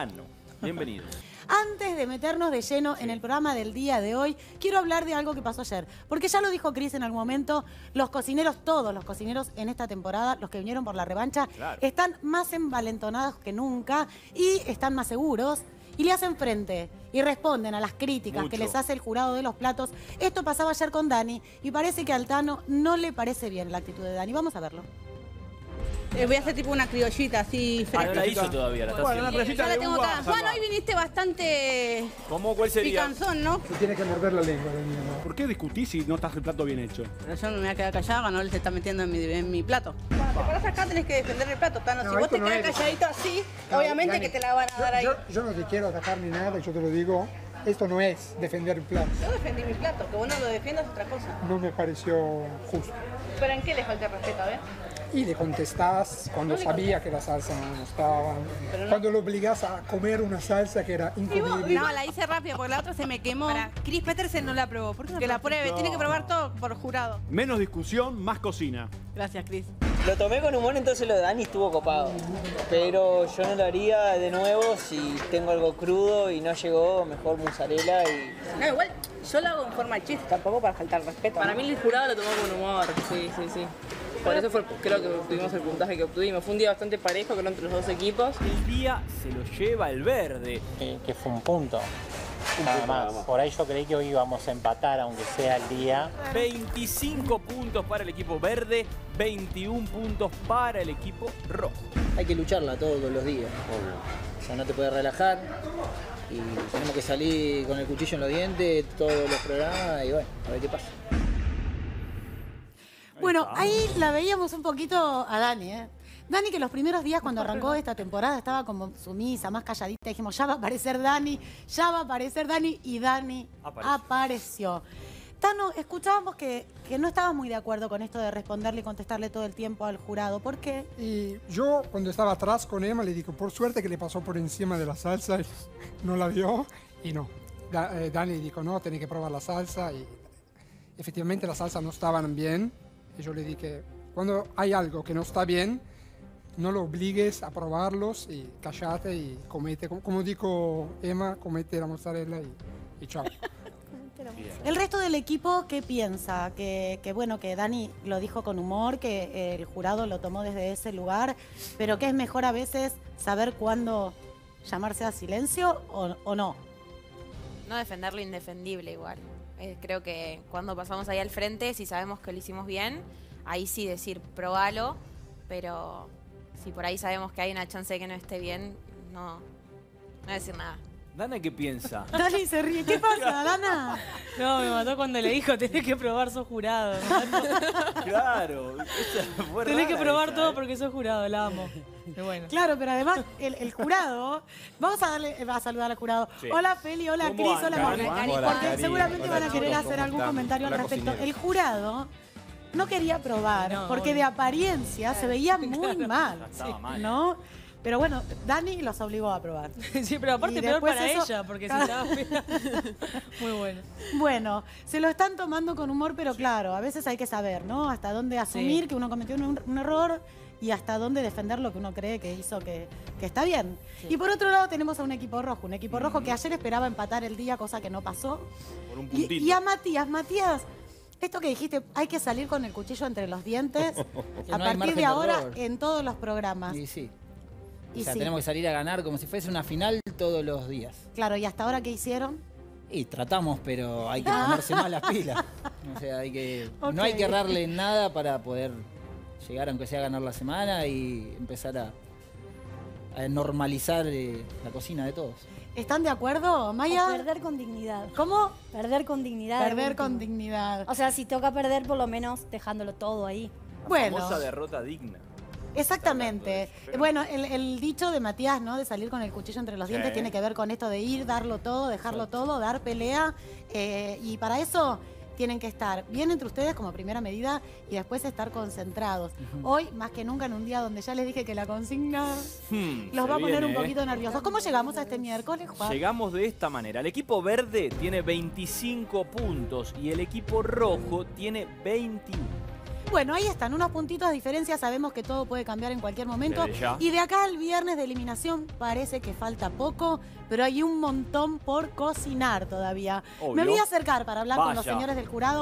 Bienvenido. Antes de meternos de lleno en el programa del día de hoy, quiero hablar de algo que pasó ayer. Porque ya lo dijo Cris en algún momento, los cocineros, todos los cocineros en esta temporada, los que vinieron por la revancha, están más envalentonados que nunca y están más seguros y le hacen frente y responden a las críticas que les hace el jurado de los platos. Esto pasaba ayer con Dani y parece que a Altano no le parece bien la actitud de Dani. Vamos a verlo. Voy a hacer tipo una criollita así fresca. No la hizo todavía, la está Bueno, una haciendo. fresita Ya la de tengo uva. acá. Juan, hoy viniste bastante ¿Cómo? ¿Cuál sería? picanzón, ¿no? Se tiene que morder la lengua del niño, ¿no? ¿Por qué discutís si no estás el plato bien hecho? Pero yo no me voy a quedar callada, no se está metiendo en mi plato. Cuando te paras acá tenés que defender el plato, Tano. No, Si vos esto te no quedas es. calladito así, No, obviamente Dani, que te la van a dar ahí. Yo no te quiero atacar ni nada, yo te lo digo. Esto no es defender el plato. Yo defendí mi plato, que vos no lo defiendas es otra cosa. No me pareció justo. ¿Pero en qué le falta el respeto, a ver? Y le contestás cuando sabía que la salsa no estaba. Cuando lo obligás a comer una salsa que era incomible. No, la hice rápido porque la otra se me quemó. Chris Petersen no la probó. ¿Por qué no Que la probaste? pruebe, tiene que probar todo por jurado. Menos discusión, más cocina. Gracias, Cris. Lo tomé con humor, entonces lo de Dani estuvo copado. Pero yo no lo haría de nuevo si tengo algo crudo y no llegó, mejor mozzarella y... No, igual yo lo hago en forma de chiste, tampoco para faltar respeto. Para mí el jurado lo tomó con humor, sí. Por eso creo que obtuvimos el puntaje que obtuvimos. Fue un día bastante parejo, creo, entre los dos equipos. El día se lo lleva el verde. Que fue un punto. Nada más. Por ahí yo creí que hoy íbamos a empatar, aunque sea el día. 25 puntos para el equipo verde, 21 puntos para el equipo rojo. Hay que lucharla todos los días. O sea, no te puedes relajar y tenemos que salir con el cuchillo en los dientes todos los programas y bueno, a ver qué pasa. Bueno, ahí la veíamos un poquito a Dani, ¿eh? Dani, que los primeros días cuando arrancó esta temporada estaba como sumisa, más calladita. Dijimos, ya va a aparecer Dani, y Dani apareció. Tano, escuchábamos que no estabas muy de acuerdo con esto de responderle y contestarle todo el tiempo al jurado. ¿Por qué? Y yo, cuando estaba atrás con Emma, le digo, por suerte que le pasó por encima de la salsa, y no la vio, y no. Dani dijo, no, tenés que probar la salsa, y efectivamente la salsa no estaban bien, y yo le dije, cuando hay algo que no está bien, no lo obligues a probarlos, y callate y comete, como dijo Emma, comete la mozzarella y chao. El resto del equipo, ¿qué piensa? Que bueno, que Dani lo dijo con humor, que el jurado lo tomó desde ese lugar, pero que es mejor a veces saber cuándo llamarse a silencio o no. No defender lo indefendible igual. Creo que cuando pasamos ahí al frente, si sabemos que lo hicimos bien, ahí sí decir probalo, pero si por ahí sabemos que hay una chance de que no esté bien, no decir nada. ¿Dana qué piensa? Dani se ríe. ¿Qué pasa, Dana? No, me mató cuando le dijo, tenés que probar, sos jurado. Claro. Tenés que probar todo porque sos jurado, la amo. Pero bueno. Claro, pero además el jurado, vamos a saludar al jurado. Sí. Hola Feli, hola Cris, hola Morgan. Porque seguramente van a querer hacer algún comentario al respecto. El jurado no quería probar, porque de apariencia se veía muy mal, ¿no? Pero bueno, Dani los obligó a probar. Sí, pero aparte peor para ella, porque si estaba fea. Muy bueno. Bueno, se lo están tomando con humor, pero claro, a veces hay que saber, ¿no? Hasta dónde asumir que uno cometió un error y hasta dónde defender lo que uno cree que hizo que está bien. Sí. Y por otro lado tenemos a un equipo rojo que ayer esperaba empatar el día, cosa que no pasó. Por un puntito. Y a Matías, esto que dijiste, hay que salir con el cuchillo entre los dientes a partir de ahora en todos los programas. Sí, sí. O sea, tenemos que salir a ganar como si fuese una final todos los días. Claro, ¿y hasta ahora qué hicieron? Y tratamos, pero hay que ponerse más las pilas. O sea, no hay que errarle nada para poder llegar, aunque sea a ganar la semana, y empezar a normalizar la cocina de todos. ¿Están de acuerdo, Maya? O perder con dignidad. ¿Cómo? Perder con dignidad. Perder con dignidad. O sea, si toca perder, por lo menos dejándolo todo ahí. Bueno. Famosa derrota digna. Exactamente. Bueno, el dicho de Matías, ¿no? De salir con el cuchillo entre los dientes tiene que ver con esto de ir, darlo todo, dejarlo todo, dar pelea. Y para eso tienen que estar bien entre ustedes como primera medida y después estar concentrados. Hoy, más que nunca, en un día donde ya les dije que la consigna los va a poner un poquito nerviosos. ¿Cómo llegamos a este miércoles, Juan? Llegamos de esta manera. El equipo verde tiene 25 puntos y el equipo rojo tiene 21. Bueno, ahí están, unos puntitos de diferencia. Sabemos que todo puede cambiar en cualquier momento. Desde ya. Y de acá al viernes de eliminación parece que falta poco, pero hay un montón por cocinar todavía. Obvio. Me voy a acercar para hablar con los Vaya. señores del jurado.